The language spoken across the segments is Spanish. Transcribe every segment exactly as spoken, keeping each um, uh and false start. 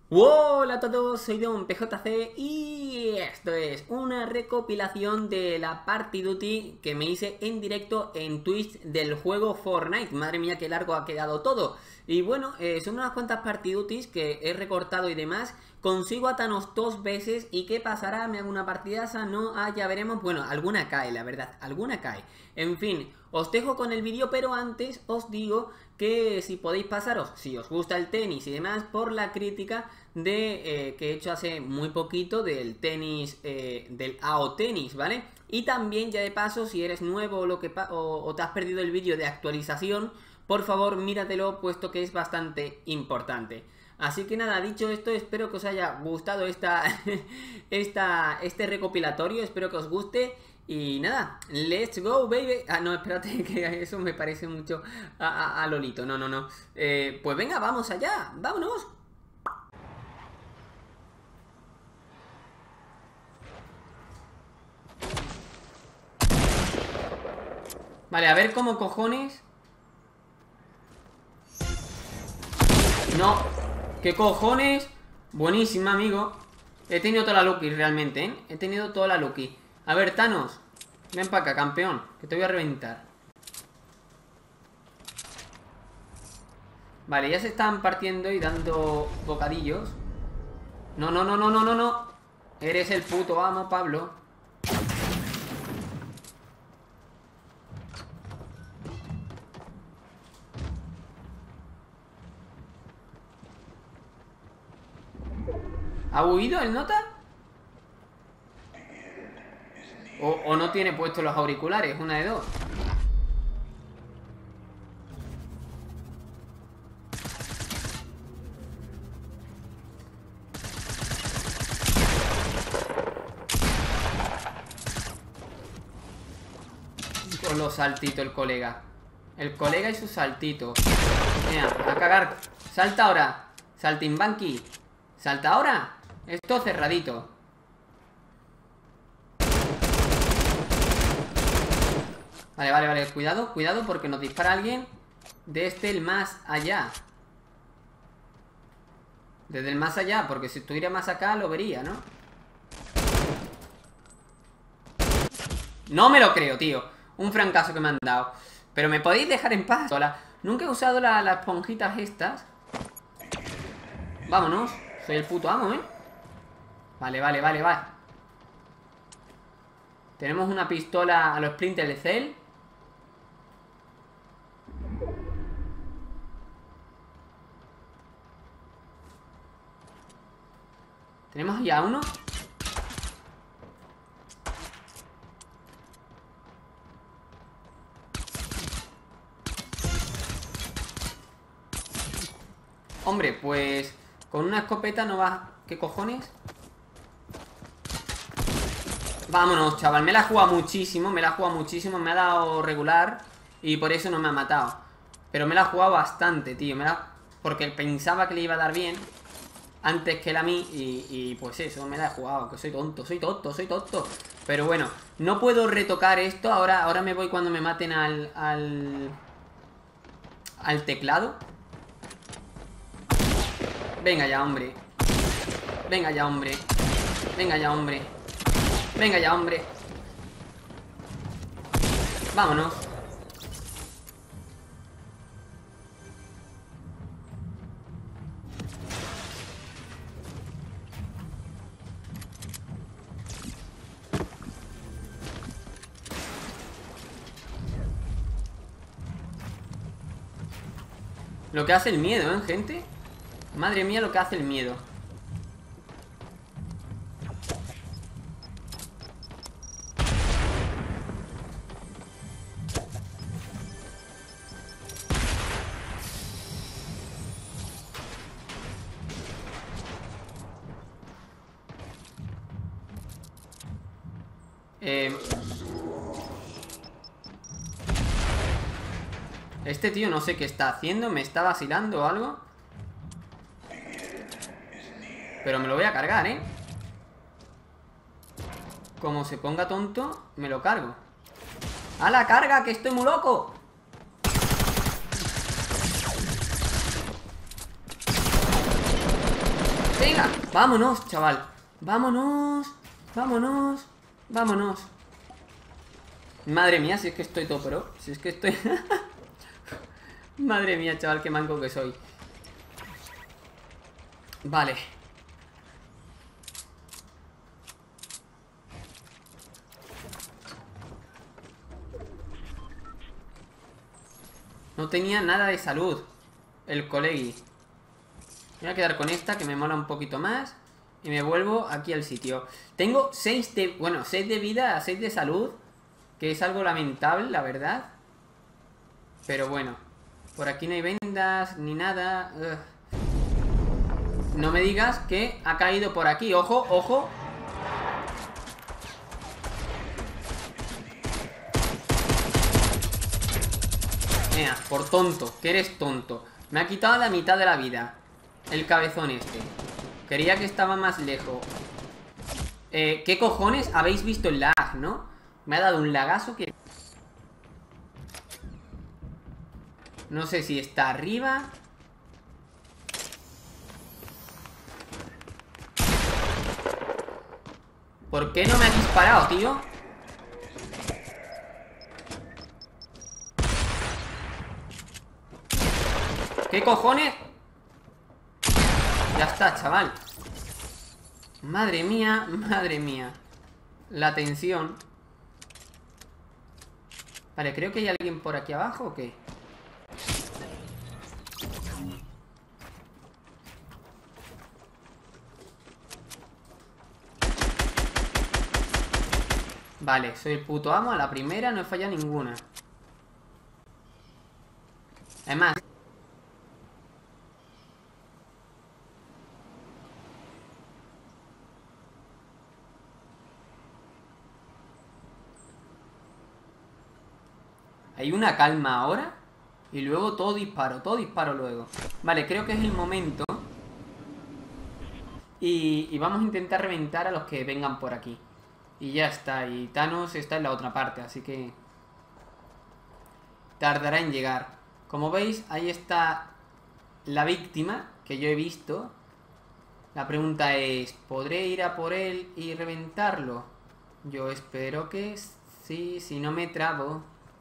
Hola a todos, soy Don P J C y esto es una recopilación de la Party Duty que me hice en directo en Twitch del juego Fortnite. Madre mía, qué largo ha quedado todo. Y bueno, eh, son unas cuantas Party Duties que he recortado y demás. Consigo a Thanos dos veces y ¿qué pasará? ¿Me hago una partidaza? No, ah, ya veremos. Bueno, alguna cae, la verdad, alguna cae. En fin, os dejo con el vídeo, pero antes os digo que si podéis pasaros, si os gusta el tenis y demás, por la crítica de eh, que he hecho hace muy poquito del tenis, eh, del A O Tenis, ¿vale? Y también, ya de paso, si eres nuevo o, lo que o, o te has perdido el vídeo de actualización, por favor míratelo, puesto que es bastante importante. Así que nada, dicho esto, espero que os haya gustado esta, esta, este recopilatorio, espero que os guste. Y nada, let's go, baby. Ah, no, espérate, que eso me parece mucho a, a, a Lolito. No, no, no. Eh, pues venga, vamos allá, vámonos. Vale, a ver cómo cojones. No, ¿qué cojones? Buenísima, amigo. He tenido toda la Lucky realmente, ¿eh? He tenido toda la Lucky. A ver, Thanos, ven para acá, campeón, que te voy a reventar. Vale, ya se están partiendo y dando bocadillos. No, no, no, no, no, no, no. Eres el puto amo, Pablo. ¿Ha huido el nota? O, o no tiene puestos los auriculares, una de dos. Con los saltitos el colega. El colega y sus saltitos. Mira, a cagar. Salta ahora. Saltimbanqui. Salta ahora. Esto cerradito. Vale, vale, vale. Cuidado, cuidado porque nos dispara alguien desde el más allá. Desde el más allá, porque si estuviera más acá lo vería, ¿no? No me lo creo, tío. Un francazo que me han dado. Pero me podéis dejar en paz. Hola. Nunca he usado la, las esponjitas estas. Vámonos. Soy el puto amo, ¿eh? Vale, vale, vale, vale. Tenemos una pistola a los Splinter Cell. Tenemos ya uno. Hombre, pues con una escopeta no va. ¿Qué cojones? Vámonos, chaval, me la ha jugado muchísimo. Me la ha jugado muchísimo, me ha dado regular y por eso no me ha matado. Pero me la ha jugado bastante, tío, me la... Porque pensaba que le iba a dar bien antes que él a mí y, y pues eso, me la he jugado. Que soy tonto, soy tonto, soy tonto. Pero bueno, no puedo retocar esto. Ahora, ahora me voy cuando me maten al... Al, al teclado. Venga ya, hombre. Venga ya, hombre. Venga ya, hombre. Venga ya, hombre. Vámonos. Lo que hace el miedo, ¿eh, gente? Madre mía, lo que hace el miedo. Eh... Este tío no sé qué está haciendo. ¿Me está vacilando o algo? Pero me lo voy a cargar, ¿eh? Como se ponga tonto, me lo cargo. ¡A la carga, que estoy muy loco! venga. Vámonos, chaval. Vámonos. Vámonos. Vámonos. Madre mía, si es que estoy todo pro. Si es que estoy... Madre mía, chaval, qué manco que soy. Vale. No tenía nada de salud el colegui. Me voy a quedar con esta, que me mola un poquito más. Y me vuelvo aquí al sitio. Tengo seis de... Bueno, seis de vida, seis de salud. Que es algo lamentable, la verdad. Pero bueno. Por aquí no hay vendas, ni nada. Ugh. No me digas que ha caído por aquí. Ojo, ojo. Mira, por tonto, que eres tonto. Me ha quitado la mitad de la vida el cabezón este. Quería que estaba más lejos. eh, ¿Qué cojones? Habéis visto el lag, ¿no? Me ha dado un lagazo que... No sé si está arriba. ¿Por qué no me ha disparado, tío? ¿Qué cojones? Ya está, chaval. Madre mía, madre mía. La tensión. Vale, creo que hay alguien por aquí abajo, ¿o qué? Vale, soy el puto amo. A la primera no he fallado ninguna. Además... Hay una calma ahora. Y luego todo disparo, todo disparo luego. Vale, creo que es el momento. Y, y vamos a intentar reventar a los que vengan por aquí. Y ya está, y Thanos está en la otra parte, así que... tardará en llegar. Como veis, ahí está la víctima que yo he visto. La pregunta es, ¿podré ir a por él y reventarlo? Yo espero que sí, si no me trabo.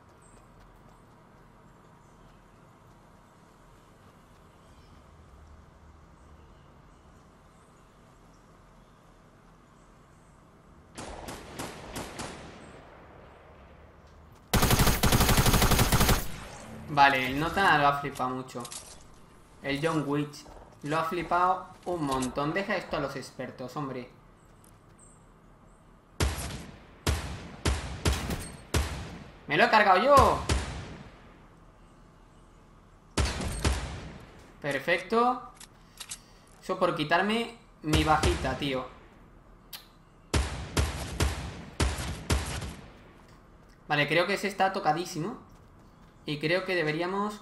Vale, el Nota lo ha flipado mucho. El John Witch lo ha flipado un montón. Deja esto a los expertos, hombre. ¡Me lo he cargado yo! Perfecto. Eso por quitarme mi bajita, tío. Vale, creo que ese está tocadísimo. Y creo que deberíamos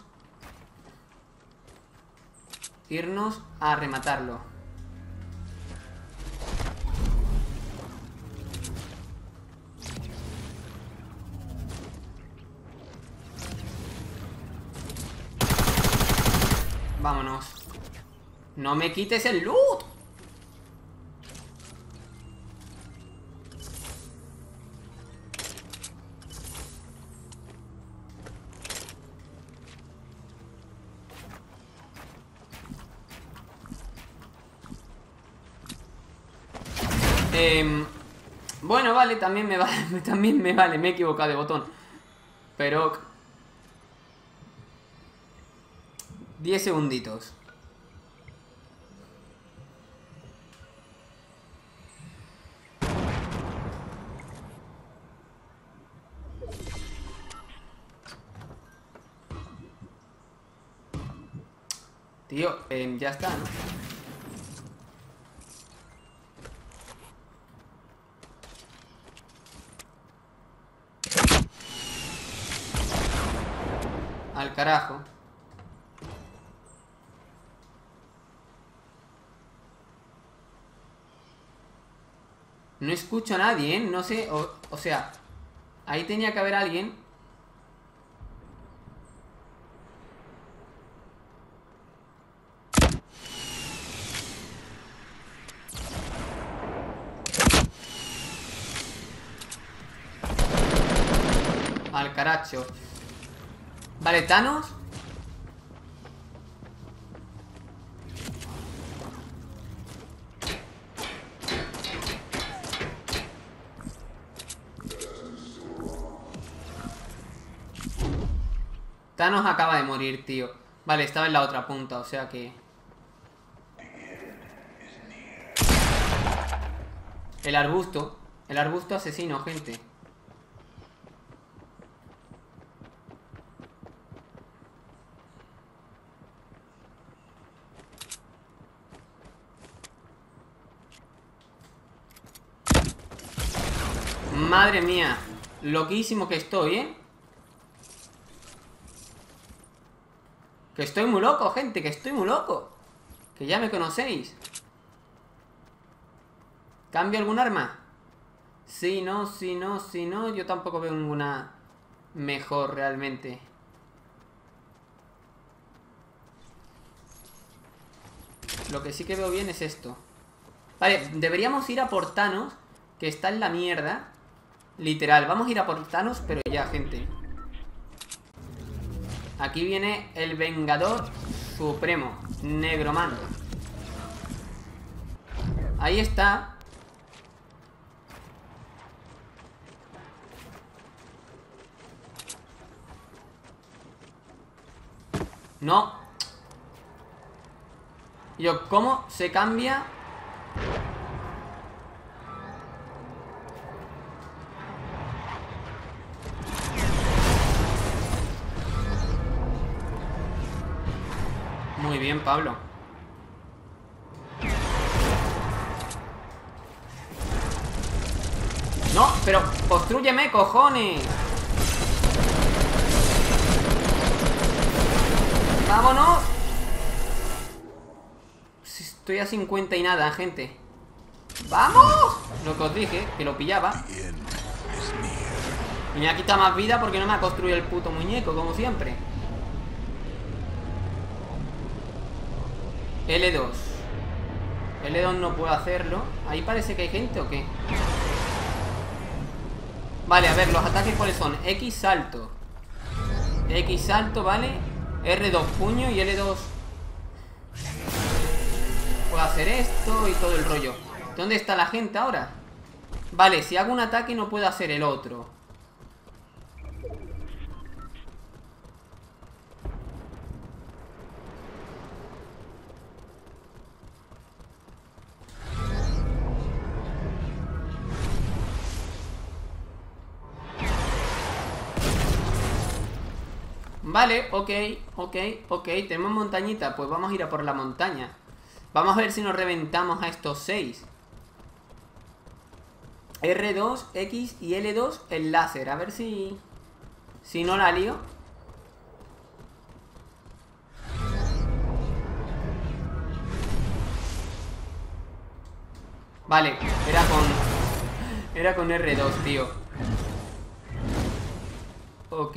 irnos a rematarlo. Vámonos. ¡No me quites el loot! Eh, bueno, vale, también me vale, también me vale, me he equivocado de botón. Pero... diez segunditos. Tío, eh, ya está, ¿no? Al carajo. No escucho a nadie, ¿eh? No sé, o, o sea, ahí tenía que haber alguien. caracho. Vale, Thanos. Thanos acaba de morir, tío. Vale, estaba en la otra punta, o sea que... El arbusto. El arbusto asesino, gente. Madre mía. Loquísimo que estoy, ¿eh? Que estoy muy loco, gente, que estoy muy loco. Que ya me conocéis. ¿Cambio algún arma? Sí, no, sí, no, sí, no. Yo tampoco veo ninguna mejor realmente. Lo que sí que veo bien es esto. Vale, deberíamos ir a por Thanos, que está en la mierda. Literal, vamos a ir a por Thanos, pero ya, gente. Aquí viene el Vengador Supremo, Negroman. Ahí está. No. Yo, ¿cómo se cambia? Muy bien, Pablo. No, pero construyeme, cojones. ¡Vámonos! Estoy a cincuenta y nada, gente. ¡Vamos! Lo que os dije, que lo pillaba. Y me ha quitado más vida porque no me ha construido el puto muñeco, como siempre. L dos. L dos no puedo hacerlo. Ahí parece que hay gente, ¿o qué? Vale, a ver, los ataques cuáles son. X salto. X salto, vale. R dos puño y L dos. Puedo hacer esto y todo el rollo. ¿Dónde está la gente ahora? Vale, si hago un ataque no puedo hacer el otro. Vale, ok, ok, ok. Tenemos montañita, pues vamos a ir a por la montaña. Vamos a ver si nos reventamos a estos seis. R dos, X y L dos el láser. A ver si... Si no la lío. Vale, era con... Era con R dos, tío. Ok.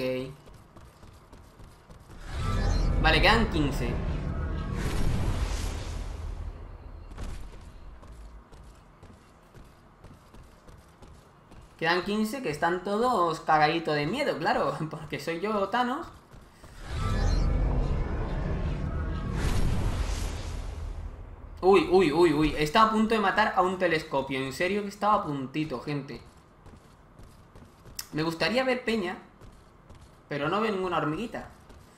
Vale, quedan quince. Quedan quince que están todos cagaditos de miedo, claro. Porque soy yo, Thanos. Uy, uy, uy, uy. Estaba a punto de matar a un telescopio. En serio que estaba a puntito, gente. Me gustaría ver peña, pero no veo ninguna hormiguita.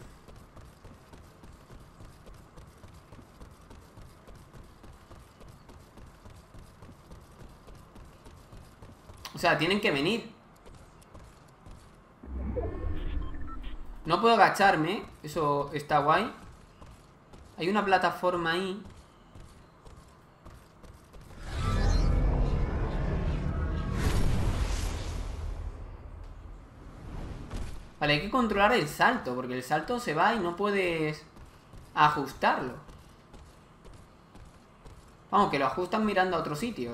O sea, tienen que venir. No puedo agacharme. Eso está guay. Hay una plataforma ahí. Vale, hay que controlar el salto, porque el salto se va y no puedes ajustarlo. Vamos, que lo ajustan mirando a otro sitio.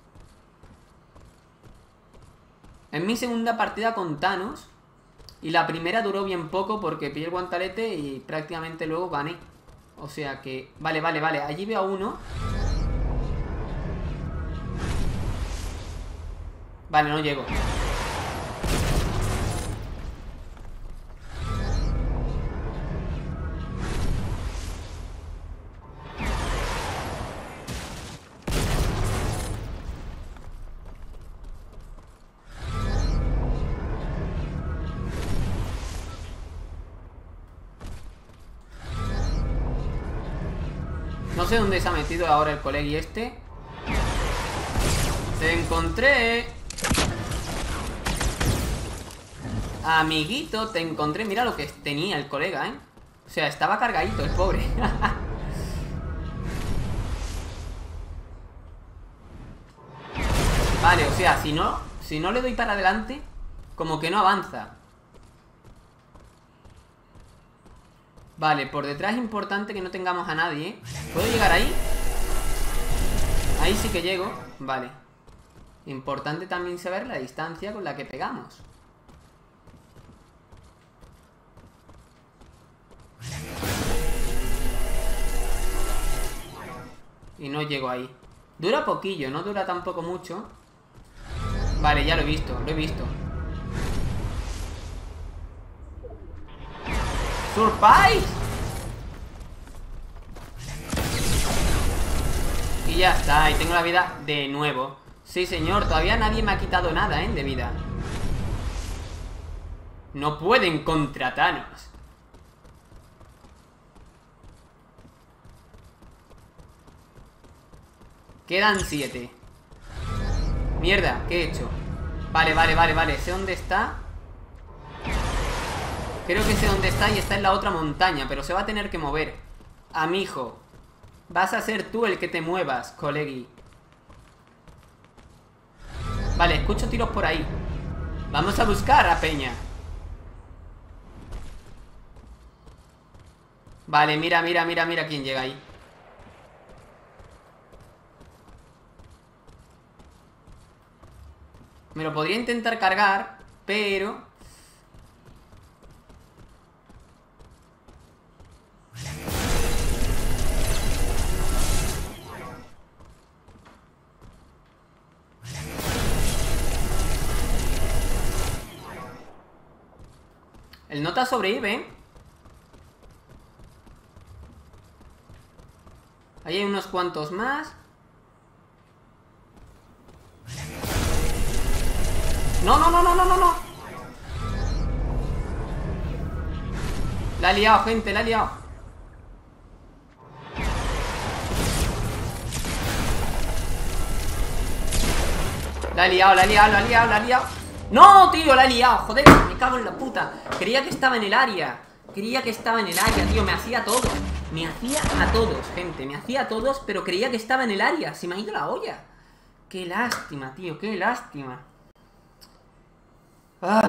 Es mi segunda partida con Thanos. Y la primera duró bien poco porque pillé el guantalete y prácticamente luego gané. O sea que... Vale, vale, vale. Allí veo a uno. Vale, no llego. sé dónde se ha metido ahora el colegui este. Te encontré. Amiguito, te encontré. Mira lo que tenía el colega, ¿eh? O sea, estaba cargadito el pobre. Vale, o sea, si no Si no le doy para adelante, como que no avanza. Vale, por detrás es importante que no tengamos a nadie, ¿eh? ¿Puedo llegar ahí? Ahí sí que llego. Vale. Importante también saber la distancia con la que pegamos. Y no llego ahí. Dura poquillo, no dura tampoco mucho. Vale, ya lo he visto, lo he visto. ¡Surprise! Y ya está, y tengo la vida de nuevo. Sí, señor, todavía nadie me ha quitado nada, ¿eh? De vida. No pueden contra Thanos. Quedan siete. Mierda, ¿qué he hecho? Vale, vale, vale, vale. Sé dónde está. Creo que sé dónde está y está en la otra montaña, pero se va a tener que mover. Amigo, vas a ser tú el que te muevas, colegui. Vale, escucho tiros por ahí. Vamos a buscar a Peña. Vale, mira, mira, mira, mira quién llega ahí. Me lo podría intentar cargar, pero... El nota sobrevive, ¿eh? Ahí hay unos cuantos más. No, no, no, no, no, no, no. La ha liado, gente, la ha liado. La ha liado, la ha liado, la ha liado, la ha liado. No, tío, la ha liado, joder, me cago en la puta. Creía que estaba en el área. Creía que estaba en el área, tío, me hacía a todos. Me hacía a todos, gente, me hacía a todos, pero creía que estaba en el área. Se me ha ido la olla. Qué lástima, tío, qué lástima. Ah.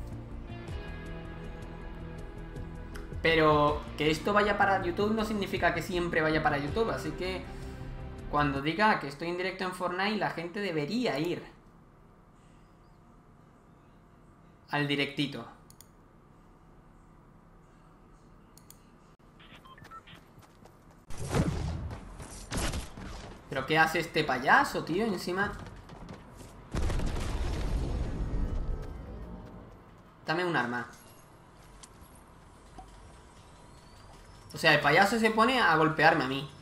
Pero que esto vaya para YouTube no significa que siempre vaya para YouTube. Así que cuando diga que estoy en directo en Fortnite, la gente debería ir al directito. ¿Pero qué hace este payaso, tío? Encima... Dame un arma. O sea, el payaso se pone a golpearme a mí.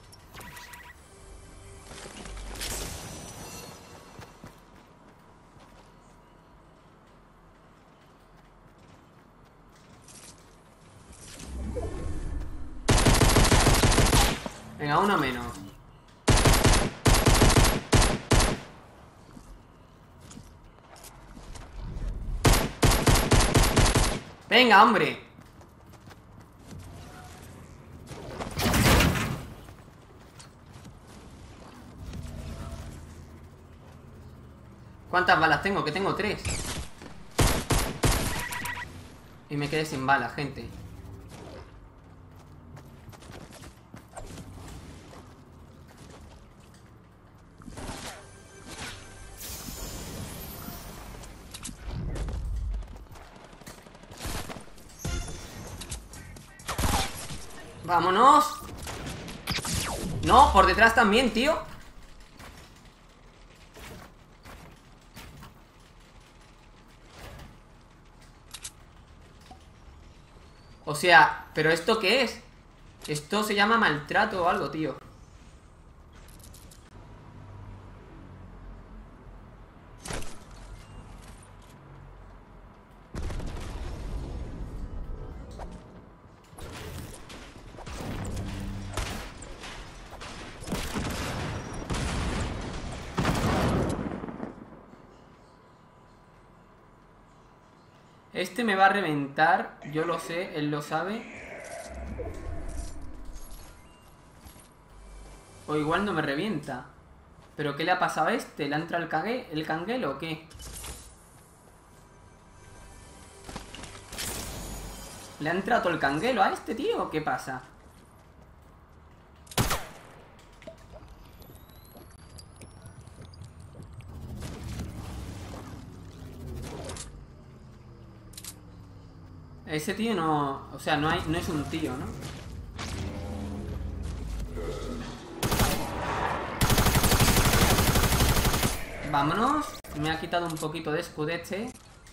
Venga, uno menos. Venga, hombre. ¿Cuántas balas tengo? Que tengo tres. Y me quedé sin balas, gente. ¡Vámonos! No, por detrás también, tío. O sea, ¿pero esto qué es? Esto se llama maltrato o algo, tío. Este me va a reventar. Yo lo sé, él lo sabe. O igual no me revienta. ¿Pero qué le ha pasado a este? ¿Le ha entrado el, cague el canguelo o qué? ¿Le ha entrado todo el canguelo a este tío o qué pasa? Ese tío no... O sea, no, hay, no es un tío, ¿no? Vámonos. Me ha quitado un poquito de escudete.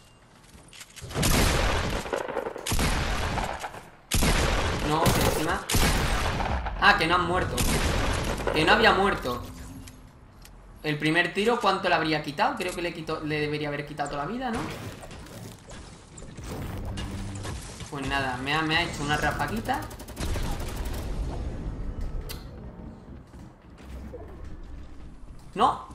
No, que encima... Ah, que no han muerto. Que no había muerto. El primer tiro, ¿cuánto le habría quitado? Creo que le, quito, le debería haber quitado toda la vida, ¿no? Pues nada, me ha, me ha hecho una rafaquita. ¡No!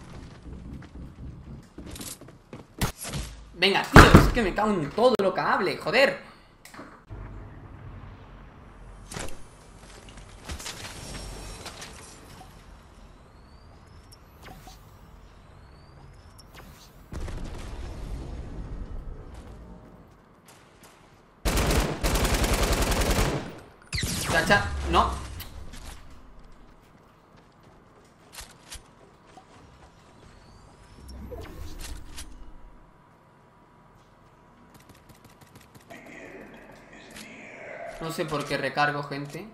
Venga, tío, es que me cago en todo lo que hable, joder. Chacha, no. No sé por qué recargo, gente.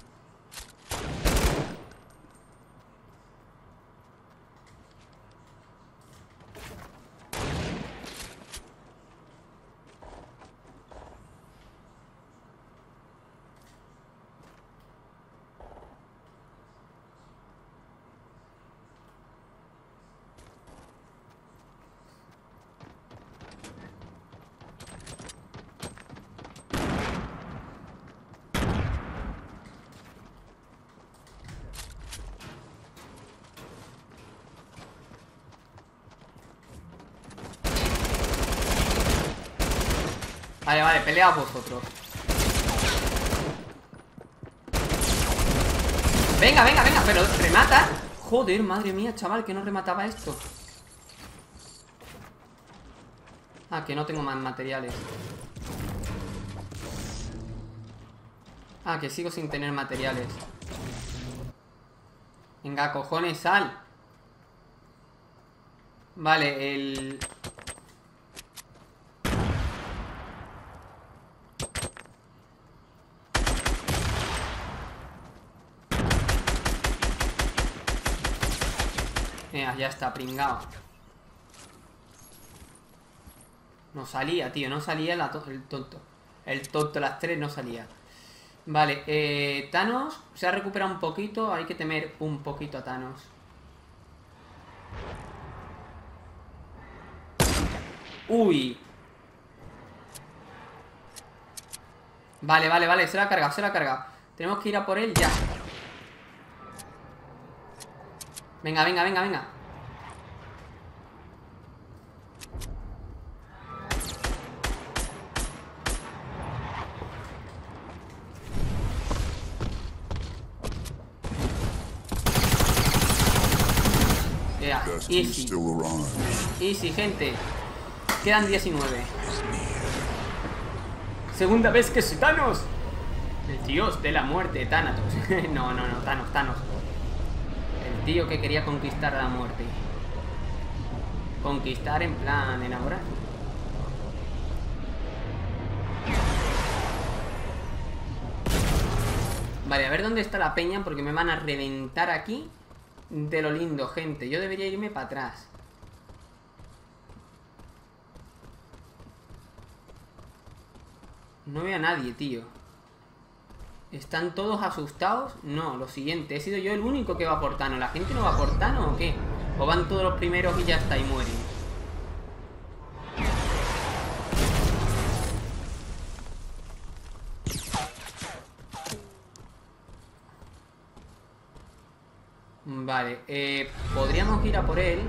Vale, vale, pelead vosotros. Venga, venga, venga, pero remata. Joder, madre mía, chaval, que no remataba esto. Ah, que no tengo más materiales. Ah, que sigo sin tener materiales. Venga, cojones, sal. Vale, el... Mira, ya está, pringado. No salía, tío, no salía la to el tonto. El tonto, las tres no salía. Vale, eh, Thanos se ha recuperado un poquito. Hay que temer un poquito a Thanos. Uy. Vale, vale, vale, se la ha cargado, se la ha cargado. Tenemos que ir a por él ya. Venga, venga, venga, venga. Yeah, easy. Easy, gente. Quedan diecinueve. Segunda vez que soy Thanos. El dios de la muerte, Thanatos. No, no, no, Thanos, Thanos. El tío que quería conquistar a la muerte. Conquistar en plan enamorar. Vale, a ver dónde está la peña, porque me van a reventar aquí de lo lindo, gente. Yo debería irme para atrás. No veo a nadie, tío. ¿Están todos asustados? No, lo siguiente. He sido yo el único que va por Thanos. ¿La gente no va por Thanos o qué? ¿O van todos los primeros y ya está y mueren? Vale, eh, podríamos ir a por él.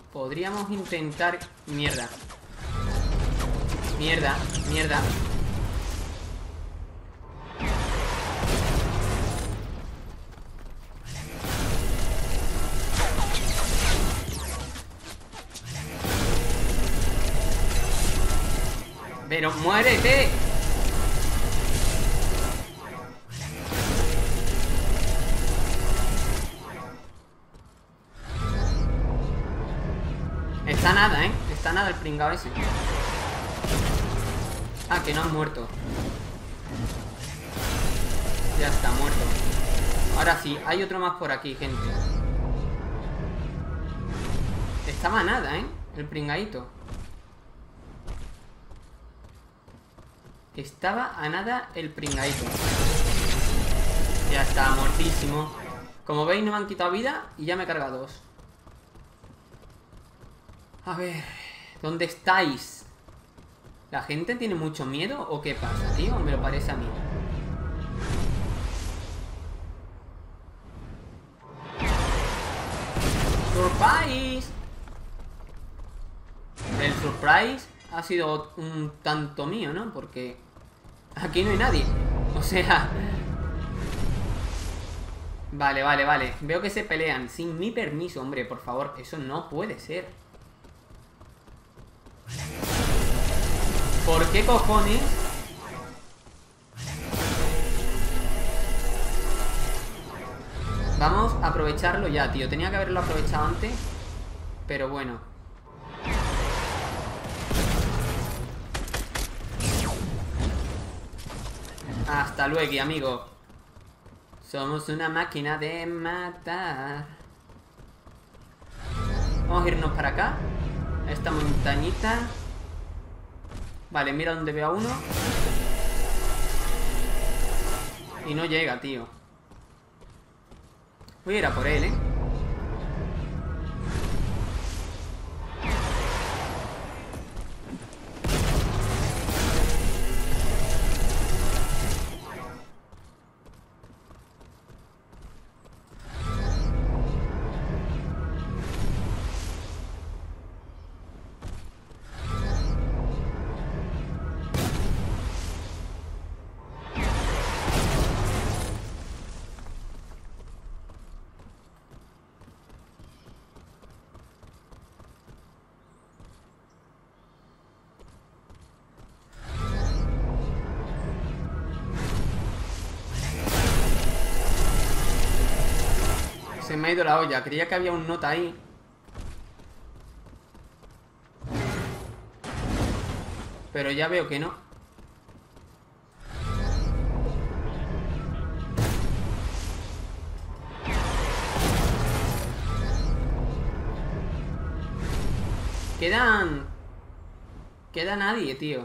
Podríamos intentar... Mierda. Mierda, mierda. Pero muérete. Está nada, ¿eh? Está nada el pringao ese. Ah, que no han muerto. Ya está, muerto. Ahora sí, hay otro más por aquí, gente. Estaba nada, ¿eh? El pringadito. Estaba a nada el pringadito. Ya está, muertísimo. Como veis, no me han quitado vida y ya me he cargado dos. A ver, ¿dónde estáis? ¿La gente tiene mucho miedo o qué pasa, tío? Me lo parece a mí. ¡Surprise! El surprise ha sido un tanto mío, ¿no? Porque aquí no hay nadie. O sea... Vale, vale, vale. Veo que se pelean sin mi permiso, hombre, por favor. Eso no puede ser. ¿Por qué cojones? Vamos a aprovecharlo ya, tío. Tenía que haberlo aprovechado antes. Pero bueno. Hasta luego, amigo. Somos una máquina de matar. Vamos a irnos para acá. Esta montañita. Vale, mira donde veo a uno. Y no llega, tío. Voy a ir a por él, ¿eh? Se me ha ido la olla. Creía que había un nota ahí. Pero ya veo que no. Quedan... Queda nadie, tío.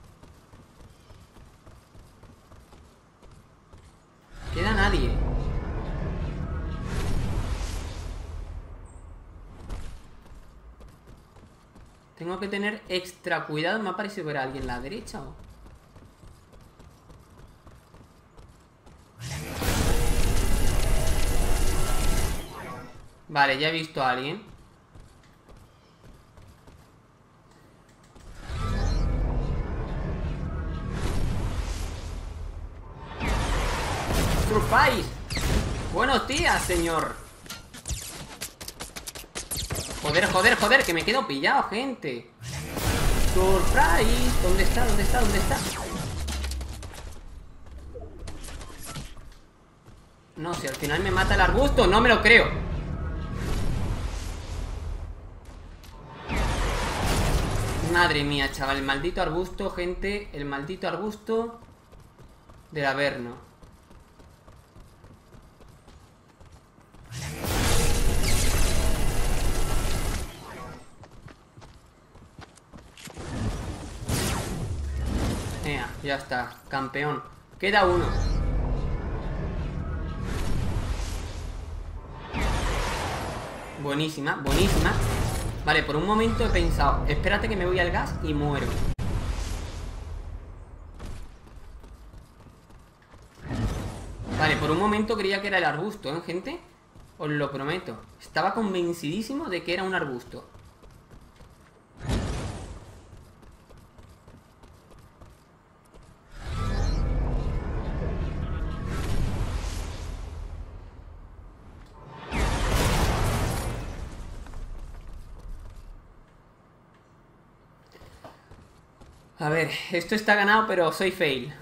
Queda nadie. Tengo que tener extra cuidado. Me ha parecido ver a alguien a la derecha, ¿o? Vale, ya he visto a alguien. ¡Surprise! Buenos días, señor. Joder, joder, joder, que me quedo pillado, gente. Surprise. ¿Dónde está? ¿Dónde está? ¿Dónde está? No, si al final me mata el arbusto, no me lo creo. Madre mía, chaval, el maldito arbusto, gente. El maldito arbusto del Averno. Ea, ya está, campeón. Queda uno. Buenísima, buenísima. Vale, por un momento he pensado, espérate que me voy al gas y muero. Vale, por un momento creía que era el arbusto, ¿eh, gente? Os lo prometo. Estaba convencidísimo de que era un arbusto. A ver, esto está ganado, pero soy fail.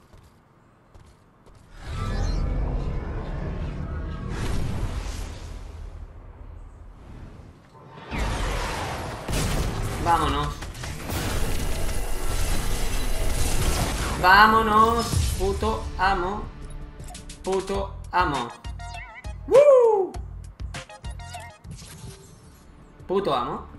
Vámonos. Vámonos, puto amo. Puto amo. ¡Woo! Puto amo.